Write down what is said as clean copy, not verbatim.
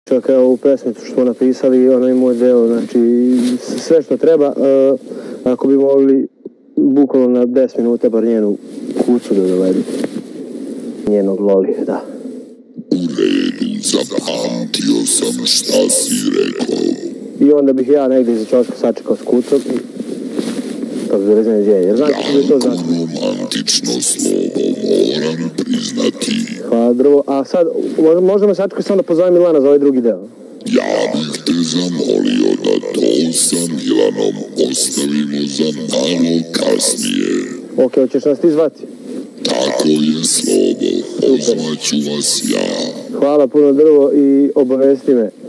Čak evo u pesmicu što smo napisali, onaj moj deo, znači sve što treba, ako bi mogli bukvalno na 10 minuta bar njenu kucu da dovedu. Njenog Loli, da. U redu, zapamtio sam šta si rekao. I onda bih ja negdje iza čoška sačekao s kucom i to bi bilo iznenađenje. Jer znate što bi to znači? Romantično slovo, moram priznati. Hvala drvo, a sad možemo sačekati samo da pozovem Milana za ovaj drugi deo. Ja bih te zamolio da to sa Milanom ostavimo za malo kasnije. Ok, hoćeš nas ti zvati? Tako je, Slobo, pozvaću vas ja. Hvala puno drvo i obavesti me.